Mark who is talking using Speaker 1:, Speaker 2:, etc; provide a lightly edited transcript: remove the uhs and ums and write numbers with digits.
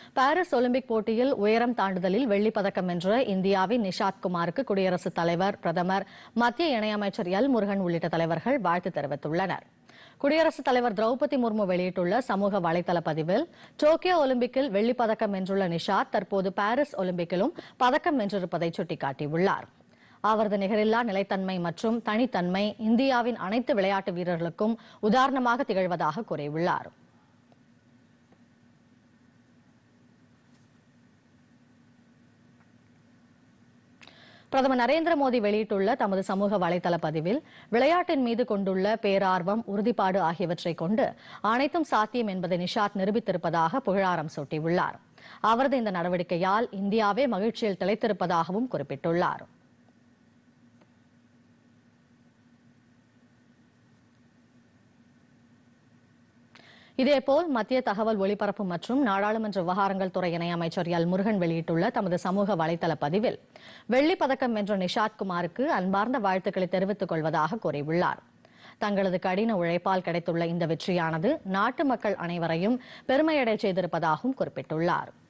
Speaker 1: Paris Olympic போட்டியில் உயரம் தாண்டுதலில் வெள்ளிப் பதக்கம் வென்ற இந்தியாவின் நிஷாத் குமாருக்கு குடியரசுத் தலைவர், பிரதமர், மத்திய இணையமைச்சர் எல். முருகன் உள்ளிட்ட தலைவர்கள் வாழ்த்து தெரிவித்துள்ளனர். குடியரசுத் தலைவர் திரௌபதி முர்மு வெளியிட்டுள்ள சமூக வலைதள பதிவில், டோக்கியோ ஒலிம்பிக்கில் வெள்ளிப் பதக்கம் வென்றுள்ள நிஷாத் தற்போது பாரிஸ் ஒலிம்பிக்கிலும் பதக்கம் வென்றிருப்பதை சுட்டிக்காட்டியுள்ளார். அவரது நிகரில்லா நிலைத்தன்மை மற்றும் தனித்தன்மை இந்தியாவின் அனைத்து விளையாட்டு வீரர்களுக்கும் உதாரணமாக திகழ்வதாக கூறியுள்ளார். பிரதமர் நரேந்திர மோடி வெளியிட்டுள்ள தமது சமூக வலைதள பதிவில், விளையாட்டின் மீது கொண்டுள்ள பேரார்வம், உறுதிப்பாடு ஆகியவற்றை கொண்டு அனைத்தும் சாத்தியம் என்பதை நிஷாத் நிரூபித்திருப்பதாக புகழாரம் சூட்டியுள்ளார். அவரது இந்த நடவடிக்கையால் இந்தியாவே மகிழ்ச்சியில் திளைத்திருப்பதாகவும் குறிப்பிட்டுள்ளார். இதேபோல் மத்திய தகவல் ஒலிபரப்பு மற்றும் நாடாளுமன்ற விவகாரங்கள் துறை இணையமைச்சர் எல். முருகன் வெளியிட்டுள்ள தமது சமூக வலைதள பதிவில், வெள்ளிப் பதக்கம் வென்ற நிஷாத் குமாருக்கு அன்பார்ந்த வாழ்த்துக்களை தெரிவித்துக் கொள்வதாக கூறியுள்ளார். தங்களது கடின உழைப்பால் கிடைத்துள்ள இந்த வெற்றியானது நாட்டு மக்கள் அனைவரையும் பெருமையடை செய்திருப்பதாகவும் குறிப்பிட்டுள்ளார்.